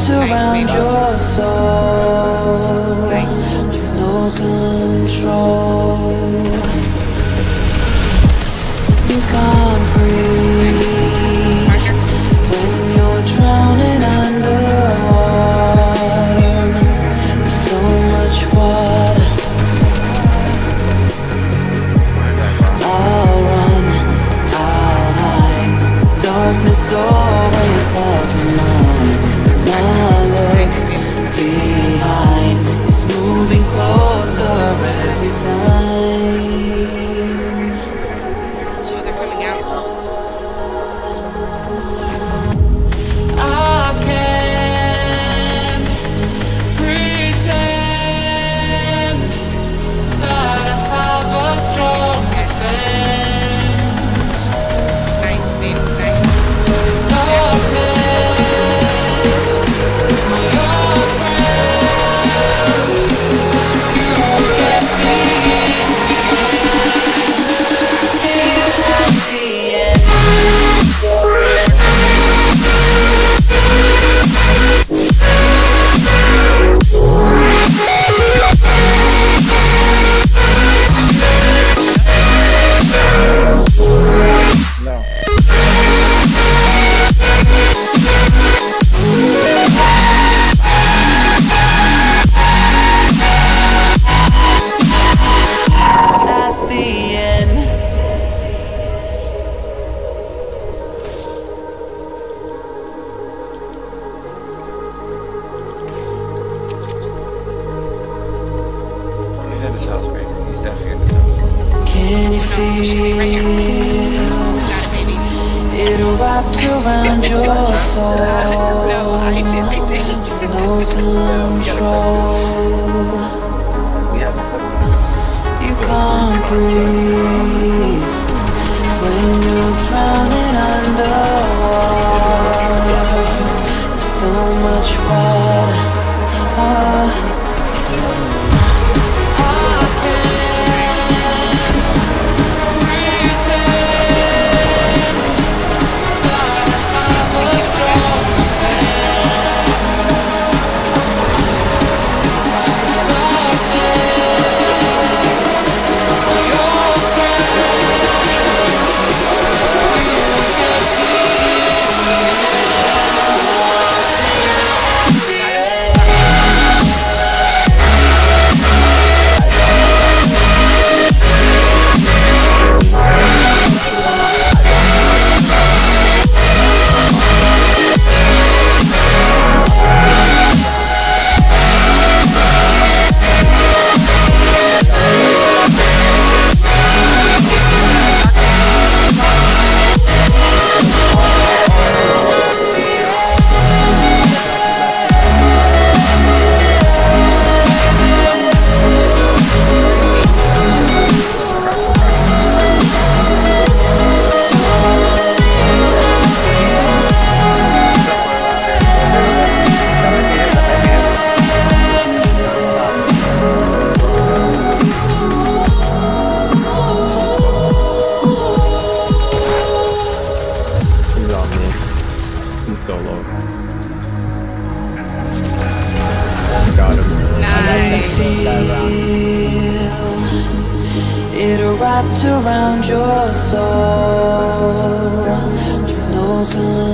wrapped around your soul with no control. You can't breathe when you're drowning underwater. There's so much water. I'll run, I'll hide. Darkness always clouds my mind. Now look behind. It's moving closer every time. In his house, right? He's definitely in his house. Can you feel it wrapped around your soul? No control. You can't breathe when you're drowning underwater. There's so much water. Solo. Got him. Nice. It wrapped around your soul with no gun.